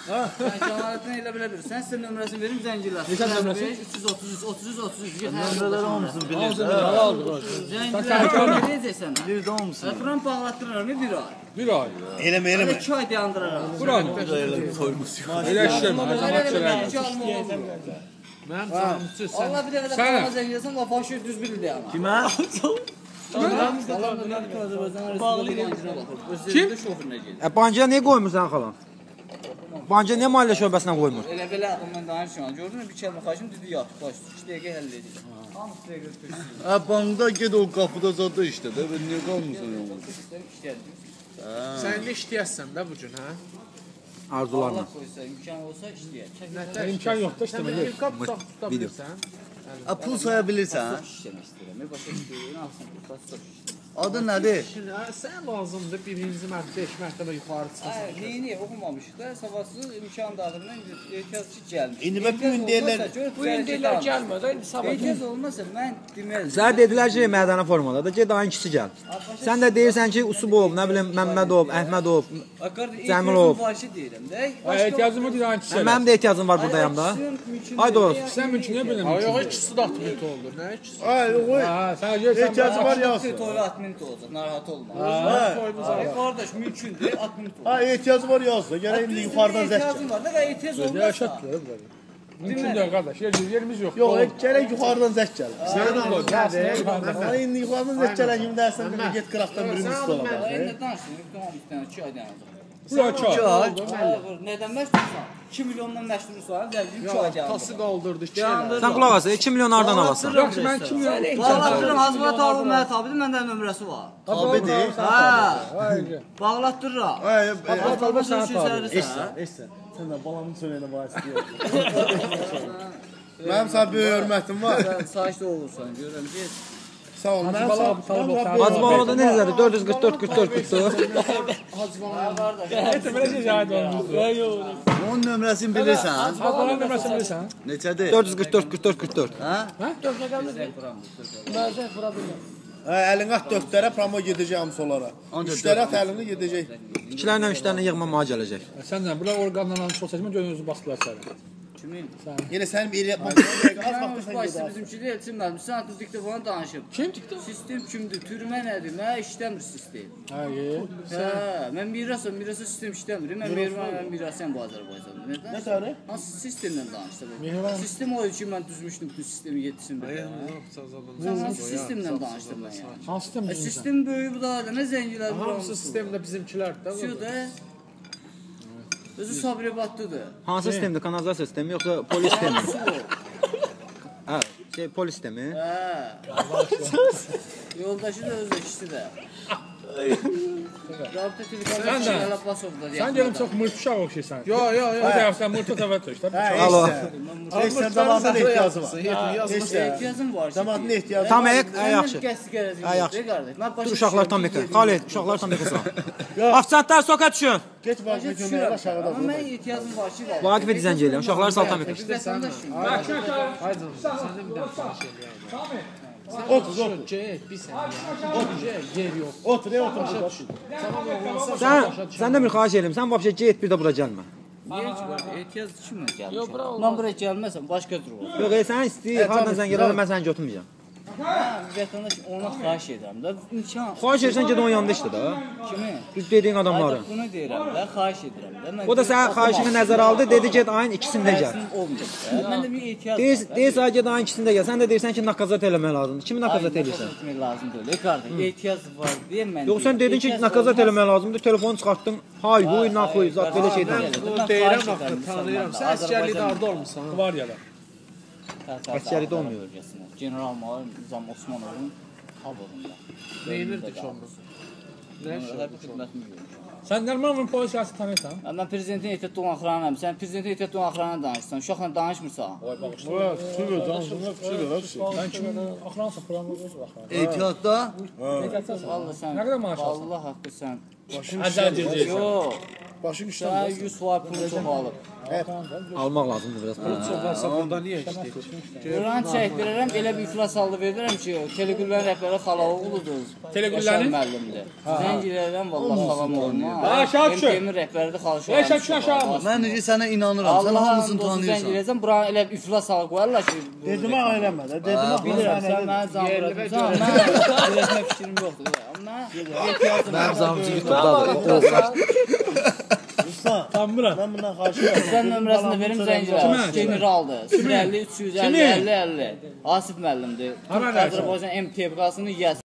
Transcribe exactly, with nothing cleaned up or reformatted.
Sən Cəmaləddin elə bilə bilirsən. Sən sizə nömrəsini verim, zəngilər. Neçə nömrəsi? üç yüz otuz üç, otuz üç, otuz üç. Nömrələri hamısını bilir. Zəngilər verəcəksən. Bilir də hamısını. Buranı bağlatdırıram bir ay. Bir ay. Eləmə, Hələ eləmə. iki ay dayandıraram. Buranı. Elə işləmə. Mənim canım üçün sən... Allah bir dəfə də qanama zəng gəlsən, laf aşı düz bilirdi yana. Kimə? Kim? Bancaya niyə qoymursan xalan? Bancaya niyə maliyyə şöbəsinə qoymur? Elə belə mən danışıram. Gördün mü bir kəlmə xaşım dedi yat. Baş iki dəqiqə həll edir. Hamısı dəqiqə tökülür. Hə, bankda ged o qapıda zadı işdə də. Ben niyə qalmırsan yanında? Sən nə işləyəsən də bu gün, hə? Arzularla. Allah qoysa, imkan olsa işləyər. İmkan yoxdur Sən bir qap tuta bilirsən. Hə, pul saya bilirsən? İşləmək istəyirəm. Başa istəyirəm. Alsın, tutası çox. Adın nədir? Şimdi sən lazımdır birinci mərtəbə, beş mərtəbə yuxarı çıxasan. Neyini oxumamışıq da, savadsız imkan dağılımdan ehtiyacı gəlmiş. İndi bax bu gün deyirlər, Bu gün deyirlər gəlmə də, indi sabah. Ehtiyac olmasa mən deməzdim. Sənə dedilər ki, mədəni formadadır, get ayın ikisi gəl. Sən də deyirsən ki, Usubov, nə bilim, Məmmədov, Əhmədov, Cəmilov. Varşı deyirəm də. Ehtiyacım var, ayın ikisi. Mənim də ehtiyacım var buradayım da. Ay doğrusu. Sən mümkün nə biləm. Yox, ikisi də altı olur, nə ikisi? ay, qoy. Ha, sən gəlsən. Ehtiyacı var yazsın. Toyla altı minut olacaq, narahat olma. Ay qardaş, mümkündür, altı minut olacaq. Ha, ehtiyacı var yazsın. Gərək indi yuxarıdan zəng gəl. Ehtiyacım var, nə qədər ehtiyac olmazsa. Mümkün deyil qardaş, yerimiz yox. Yox, gərək yuxarıdan zəng gəl. Sən al. Sən indi yuxarıdan zəng gələn kimi dərsən, bir get qıraqdan birimiz tutala. Nə danışdın? Tamam, bir dənə iki ay dayanacaq. Bura çay. Nədən məşğulsan? iki milyondan məşğulsan, gəldim iki ay dayanacaq. Tası qaldırdı iki Sən qulaq as, iki milyon hardan alasan? Yaxşı, mən iki milyon. Bağlatdırıram, Hazmat abi mənə tabidir, məndə nömrəsi var. Tabidir. Hə. Bağlatdırıram. Ay, Bağlatdırma sən sözlərsən. eşsən, eşsən. Sən də balamın çönəyinə bax istəyirəm. Mənim sənə böyük hörmətim var. Sən saçlı olursan, görürəm ki. Sağ ol. Mənim sənə Hacımalovda nə yazır? dörd yüz qırx dörd qırx dörd qırx dörd. Onun nömrəsini bilirsən? Hacımalovun nömrəsini bilirsən? Neçədir? dörd yüz qırx dörd qırx dörd qırx dörd. Hə, əlini at dörtlərə, promo gedəcək hamısolara. Üçlərə at əlini gedəcək. İkilərlə üçlərlə yığma mənə gələcək. Səndən bura orqanlarını çox seçmə, gönlünüzü basdılar sənə. Kimin? Yenə sənin bir az Mən vaxtda başçı sən bizimki deyil, bilmirəm. Sən artıq diktofona danışıb. Kim diktofon? Sistem kimdir? Türmə nədir? Mənə işləmir sistem. Hə, ye. Hə, mən mirasam, mirasa sistem işləmir. Mən Mehriban, mən mirasam bu Azərbaycanda. Nədən? Nə tərə? Hansı sistemdən danışdı? Mehriban. Sistem o ki, mən düzmüşdüm bütün sistemi yetişsin. Sən hansı sistemdən danışdın mən yəni? Hansı sistem E, bilirsən? sistem böyük bu da nə zəngilər Hamısı sistemdə bizimkilərdir də. Südə. Özü Sabribatlıdır. Hansı sistemdir? Kanalizasiya sistemi yoxsa polis sistemi? Hə, şey polis sistemi. Hə. Yoldaşı da öz ikisi də. Rabitə telefonda Abbasovda deyək. Sən gəlin çox mırt uşaq oxşayırsan. Yo, yo, yo. O tərəfdən mırt təvət düşdü. Alo. Eşsən zamanın ehtiyacı var. Ehtiyacım var. Zamanın ehtiyacı Tam ayaq, ay yaxşı. Ay yaxşı. yaxşı. Dur uşaqlar tam yıxır. Xalid, uşaqlar tam yıxırsan. Afisantlar soka düşün. Get Vaqifə göndər aşağıda. Amma mən ehtiyacım var ki, var. Vaqifə dizən gəlin. Uşaqlar sal tam yıxır. Vətəndaşım. Haydi, səndən bir dənə danış eləyək. Otur, otur. Get, bir sənə. Otur, yer yox. Otur, ey otur. Tamam olmazsa Sən səndən bir xahiş edirəm. Sən vəbşə get bir də bura gəlmə. Niyə ki, var? Ehtiyac kimlə gəlmişəm? Mən buraya gəlməsəm, başqa cür olur. Yox, ey, sən istəyir, hardan sən gələrəm, mən səni götürməyəcəm. Hə, vətəndaş ona xahiş edirəm də. İmkan. Xahiş edirsən get onun yanında işlə də. Kimi? Düz dediyin adamları. Artıq bunu deyirəm də, xahiş edirəm də. Mən O da sənin xahişini nəzərə aldı, dedi get ayın ikisində gəl. Olmayacaq. Məndə bir ehtiyac var. Deyir, deyirsən get ayın ikisində gəl. Sən də deyirsən ki, nakazat eləmək lazımdır. Kimi nakazat eləyirsən? Etmək lazım deyil. Qardaş, ehtiyac var deyə mən. Yox, sən dedin ki, nakazat eləmək lazımdır. Telefonu çıxartdın. Hay, huy, naxuy, zat belə şey danışdın. bunu deyirəm axı, tanıyıram. Sən əsgərlikdə harda olmusan? Var ya da. Əsgərlikdə olmuyor. General Mayor Nizam Osmanovun Xabovunda. Neyinirdi ki onda? Nə iş? Xidmətimi görmüşəm. Sən Nərmanın polis şəxsi tanıyırsan? Mən prezidentin ehtiyatlı olan axıranam. Sən prezidentin ehtiyatlı olan axıranla danışsan, uşaqla danışmırsan. Sürü, danışma, sürü. Mən kimin axıransa programı öz axıran. Ehtiyatda? Vallahi sən. Nə qədər maaş alırsan? Allah haqqı sən. Əzəl gedəcəksən. Yox. Başın Daha işləm. yüz var pulu çox alıb. Almaq lazımdır biraz pul. Çox varsa burada niyə işləyir? Buranı çəkdirirəm, elə bir iflas halda verirəm ki, Telegüllərin rəhbəri xala oğludur. Telegüllərin? Yaşar müəllimdir. Zəng edirəm, vallahi xalam olma. Ha, Şakir. M P M-in rəhbəridir, xalı Ey Şakir aşağı mı? Mən necə sənə inanıram. Sən Allah hamısını hamısını zəng tanıyırsan. edəcəm, buranı elə bir iflas halı qoyarlar ki, Dedim ağ eləmə də. Dedim ağ bilirəm, sən mənə can vuracaqsan, mən birləşmə fikrim yoxdur. Amma ehtiyacım Mənim zamcı YouTube'dadır. Tanımıram. Mən bundan xahiş edirəm. Sən nömrəsini verim zənglər. Generaldır. sıfır əlli üç yüz əlli əlli əlli. Asif müəllimdir. Hara rəhbər? Azərbaycan M T B-kasının yiyəsi.